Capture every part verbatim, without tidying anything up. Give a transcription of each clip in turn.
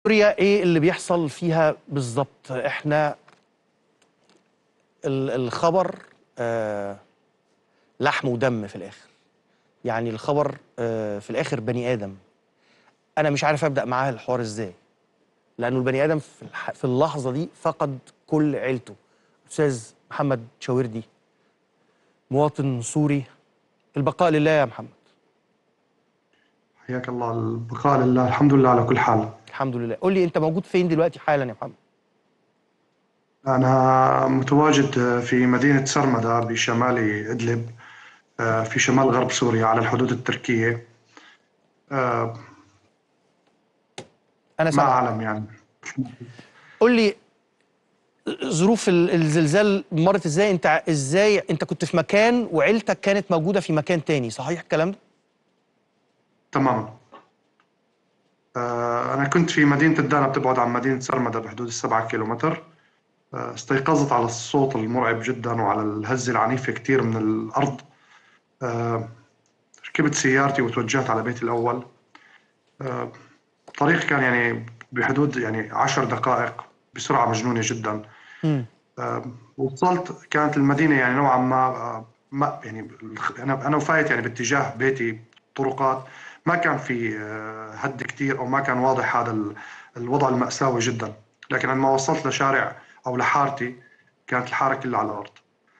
سوريا ايه اللي بيحصل فيها بالظبط؟ احنا ال- الخبر آه لحم ودم في الاخر. يعني الخبر آه في الاخر بني ادم. انا مش عارف ابدا معاه الحوار ازاي، لانه البني ادم في الح- في اللحظه دي فقد كل عيلته. استاذ محمد شاوردي، مواطن سوري، البقاء لله يا محمد. حياك الله. البقاء لله، الحمد لله على كل حال. الحمد لله. قول لي انت موجود فين دلوقتي حالا يا محمد؟ أنا متواجد في مدينة سرمدة بشمال إدلب، آه، في شمال غرب سوريا على الحدود التركية. آه، انا ما سامعك. أعلم يعني. قول لي ظروف ال- الزلزال مرت ازاي؟ انت ع- ازاي انت كنت في مكان وعيلتك كانت موجوده في مكان تاني، صحيح الكلام ده؟ تماما. آه، أنا كنت في مدينة الدانا، بتبعد عن مدينة سرمدة بحدود السبعة كيلومتر. آه، استيقظت على الصوت المرعب جدا وعلى الهزة العنيفة كتير من الأرض. آه، ركبت سيارتي وتوجهت على بيتي الأول. آه، الطريق كان يعني بحدود يعني عشر دقائق، بسرعة مجنونة جدا. امم آه، وصلت، كانت المدينة يعني نوعا ما آه، ما يعني الخ- أنا أنا وفايت يعني باتجاه بيتي طرقات. ما كان في آه، هد كتير، أو ما كان واضح هذا ال- الوضع المأساوي جدا. لكن لما وصلت لشارع أو لحارتي، كانت الحارة كلها على الأرض.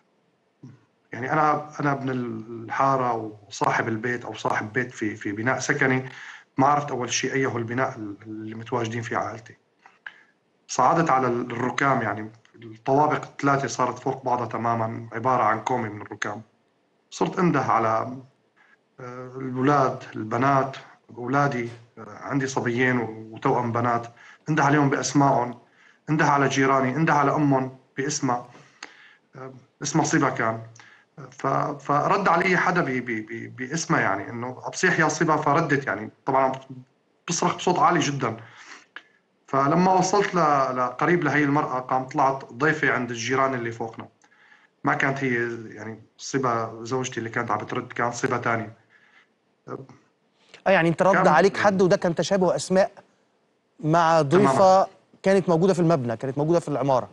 يعني أنا أنا ابن الحارة وصاحب البيت، أو صاحب بيت في في بناء سكني. ما عرفت أول شيء أيه هو البناء اللي متواجدين فيه عائلتي. صعدت على الركام، يعني الطوابق الثلاثة صارت فوق بعضها تماما، عبارة عن كومي من الركام. صرت انده على آه، الأولاد البنات. أولادي، آه، عندي صبيين وتوأم بنات. انده عليهم بأسمائهم، انده على جيراني، انده على أمهم باسمها. آه، اسمها صبا كان. ف- فرد علي حدا بي- بي- بي- باسمها، يعني انه بصيح يا صبا. فردت، يعني طبعا بصرخ بصوت عالي جدا. فلما وصلت ل- لقريب لهي المرأة، قام طلعت ضيفة عند الجيران اللي فوقنا. ما كانت هي يعني صبا زوجتي اللي كانت عم بترد، كانت صبا تانية. اه، يعني انت رد كان عليك حد وده كان تشابه اسماء مع تماما. ضيفه كانت موجوده في المبنى، كانت موجوده في العماره.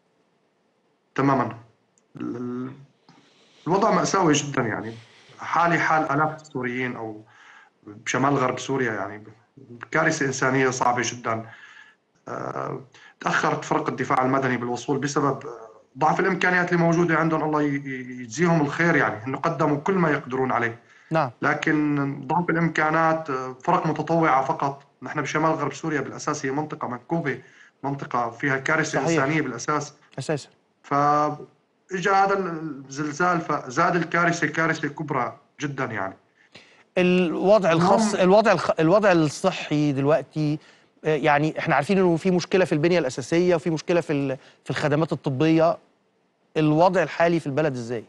تماما. ال- الوضع مأساوي جدا، يعني حالي حال آلاف السوريين، أو بشمال غرب سوريا. يعني كارثة إنسانية صعبة جدا. آه، تأخرت فرق الدفاع المدني بالوصول بسبب آه، ضعف الإمكانيات اللي موجودة عندهم. الله ي- ي- يجزيهم الخير، يعني إنه قدموا كل ما يقدرون عليه. نعم. لكن ضعف الامكانات، فرق متطوعه فقط. نحن بشمال غرب سوريا بالاساس هي منطقه منكوبه، منطقه فيها كارثه انسانيه صحيح. بالاساس. اساسا فاجا هذا الزلزال فزاد الكارثه كارثه كبرى جدا يعني. الوضع الخاص، المهم، الوضع الخ... الوضع الصحي دلوقتي، آه، يعني احنا عارفين انه في مشكله في البنيه الاساسيه وفي مشكله في ال... في الخدمات الطبيه. الوضع الحالي في البلد ازاي؟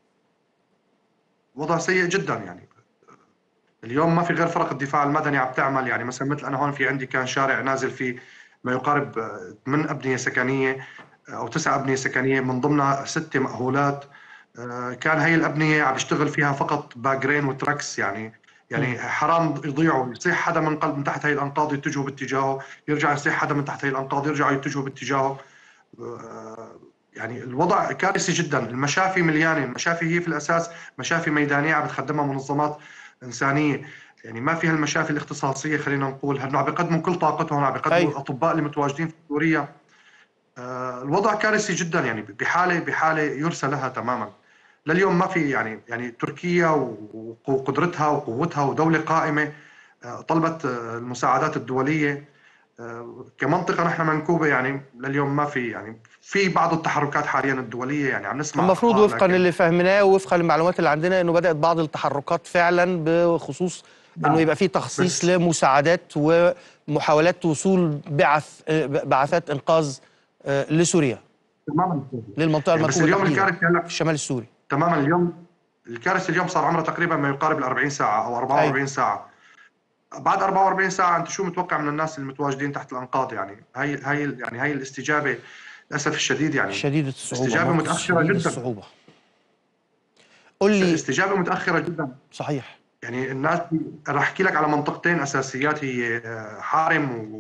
وضع سيء جدا يعني. اليوم ما في غير فرق الدفاع المدني عم تعمل. يعني مثلا مثل انا هون في عندي كان شارع نازل فيه ما يقارب آه، من ابنيه سكنيه، آه، او تسع ابنيه سكنيه، من ضمنها ست مأهولات. آه، كان هي الابنيه عم يشتغل فيها فقط باجرين وتراكس. يعني مم. يعني حرام يضيعوا. يصيح حدا من قلب من تحت هي الانقاض يتجهوا باتجاهه، يرجع يصيح حدا من تحت هي الانقاض يرجعوا يتجهوا باتجاهه. آه، يعني الوضع كارثي جدا. المشافي مليانه. المشافي هي في الاساس مشافي ميدانيه عم بتخدمها منظمات انسانيه. يعني ما فيها المشافي الاختصاصيه، خلينا نقول هن عم بيقدموا كل طاقتهم، عم بيقدموا ايوه. الاطباء اللي متواجدين في سوريا. آه، الوضع كارثي جدا، يعني بحاله بحاله يرثى لها تماما. لليوم ما في يعني يعني تركيا وقدرتها وقوتها ودوله قائمه آه، طلبت آه، المساعدات الدوليه. آه، كمنطقة نحن منكوبة، يعني لليوم ما في، يعني في بعض التحركات حاليا الدولية، يعني عم نسمع المفروض أخبار. وفقا لكن للي فهمناه ووفقا للمعلومات اللي عندنا انه بدات بعض التحركات فعلا، بخصوص انه نعم. يبقى في تخصيص بس لمساعدات ومحاولات وصول بعث آه، بعثات انقاذ آه، لسوريا، تماما. للمنطقه يعني بس المكوبه اليوم تحديدا الكارثة في هلا. الشمال السوري. تماما. اليوم الكارثة اليوم صار عمرها تقريبا ما يقارب ال أربعين ساعة أو ايوه. أربعة وأربعين ساعة. بعد أربعة وأربعين ساعة أنت شو متوقع من الناس المتواجدين تحت الأنقاض؟ يعني هاي هاي يعني هاي الاستجابة للأسف الشديد يعني شديدة الصعوبة، استجابة موقف متأخرة شديد جدا. الصعوبة. قول لي. استجابة متأخرة جدا. صحيح. يعني الناس، راح احكي لك على منطقتين اساسيات، هي آه، حارم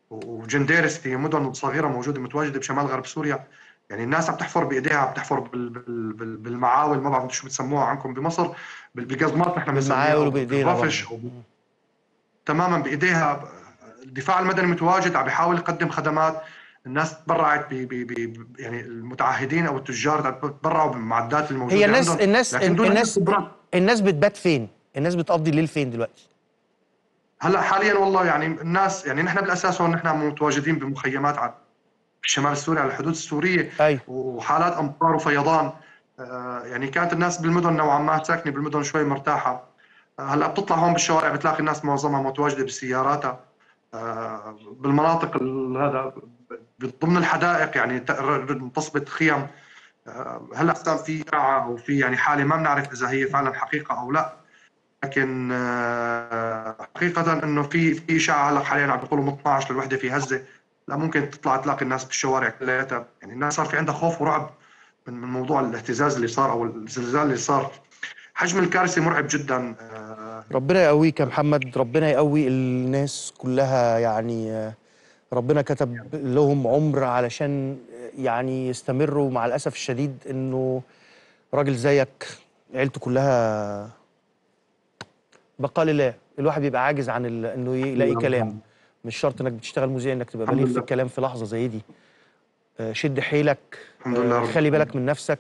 وجنديرس، هي مدن صغيره موجوده متواجده بشمال غرب سوريا. يعني الناس عم تحفر بايديها، عم تحفر بال- بال- بال- بالمعاول، ما بعرف شو بتسموها عندكم بمصر، بال- بالقزمات نحن بنسميها، بالمعاول او وبايدينا برضه. بالرفش، او تماما بايديها. الدفاع المدني متواجد عم بيحاول يقدم خدمات. الناس تبرعت ب ب ب يعني المتعهدين او التجار تبرعوا بالمعدات هي الموجوده الناس عندهم، الناس لكن دون اي الناس خبرات. الناس بتبات فين؟ الناس بتقضي الليل فين دلوقتي؟ هلا حاليا والله يعني الناس، يعني نحن بالاساس هون نحن متواجدين بمخيمات على الشمال السوري على الحدود السوريه، ايوه. وحالات امطار وفيضان. آه، يعني كانت الناس بالمدن نوعا ما ساكنه بالمدن شوي مرتاحه. آه، هلا بتطلع هون بالشوارع بتلاقي الناس معظمها متواجده بسياراتها. آه، بالمناطق ال- هذا ضمن الحدائق، يعني انتصبت خيم. آه، هلا صار في اشاعه او في يعني حاله ما بنعرف اذا هي فعلا حقيقه او لا، لكن آه، حقيقه انه في في اشاعه هلا حاليا عم بيقولوا من اثنعش للوحده في هزه. لا، ممكن تطلع تلاقي الناس بالشوارع كلياتها، يعني الناس صار في عندها خوف ورعب من من موضوع الاهتزاز اللي صار او الزلزال اللي صار. حجم الكارثه مرعب جدا. آه، ربنا يقويك يا محمد، ربنا يقوي الناس كلها يعني. آه، ربنا كتب لهم عمر علشان آه، يعني يستمروا. مع الأسف الشديد إنه راجل زيك عيلته كلها بقاء لله. الواحد بيبقى عاجز عن ال... إنه الحمد يلاقي لله رب كلام. العالمين. مش شرط إنك بتشتغل مذيع إنك تبقى الحمد بليغ في لله. الكلام في لحظة زي دي. آه، شد حيلك. الحمد لله آه، رب خلي بالك العالمين. من نفسك.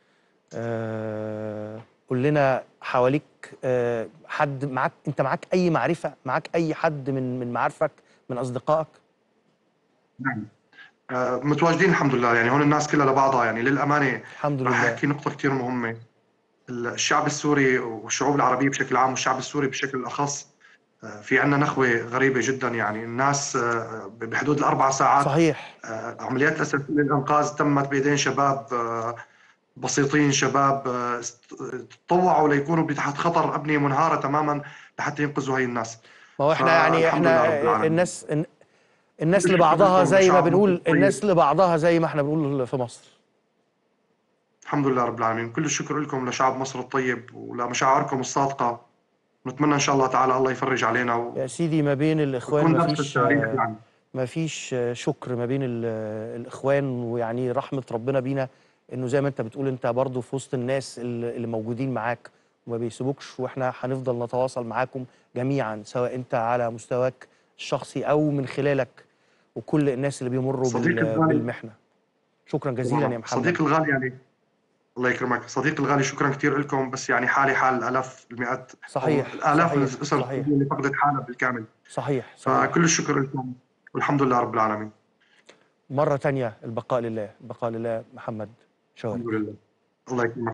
آه، قول لنا حواليك آه، حد معاك، انت معاك اي معرفة، معاك اي حد من من معارفك، من اصدقائك؟ نعم. آه، متواجدين الحمد لله، يعني هون الناس كلها لبعضها يعني للامانه. الحمد راح لله. احكي نقطه كثير مهمه. الشعب السوري والشعوب العربيه بشكل عام والشعب السوري بشكل اخص، آه، في عندنا نخوه غريبه جدا. يعني الناس آه، بحدود الاربع ساعات، صحيح. آه، عمليات الاساسيه للانقاذ تمت بايدين شباب آه، بسيطين، شباب آه، است- تطوعوا ليكونوا تحت خطر ابنيه منهاره تماما لحتى ينقذوا هاي الناس. ما هو احنا يعني فالحمد لله احنا رب آه، العالمين. الناس كل الناس الشكر لبعضها لكم زي ما لشعب مصر بنقول، الناس الطيب. لبعضها زي ما احنا بنقول في مصر. الحمد لله رب العالمين. كل الشكر لكم لشعب مصر الطيب ولمشاعركم الصادقة. نتمنى إن شاء الله تعالى الله يفرج علينا يا سيدي ما بين الاخوان ويكون ما درس فيش للتاريخ يعني. ما فيش شكر ما بين ال- الاخوان. ويعني رحمة ربنا بينا انه زي ما انت بتقول انت برضو في وسط الناس اللي اللي موجودين معاك وما بيسيبوكش. واحنا هنفضل نتواصل معاكم جميعا، سواء انت على مستواك الشخصي او من خلالك وكل الناس اللي بيمروا صديقي بال- الغالي، بالمحنة. شكرا جزيلا يا طبعا محمد. صديقي الغالي يعني، الله يكرمك صديقي الغالي، شكرا كثير لكم. بس يعني حالي حال الآلاف المئات أو صحيح الآلاف من صحيح الأسر صحيح السورية اللي فقدت حالها بالكامل. صحيح صحيح. فكل الشكر لكم والحمد لله رب العالمين. مرة تانية البقاء لله، البقاء لله محمد الحمد شوارب. لله. الله يكرمك.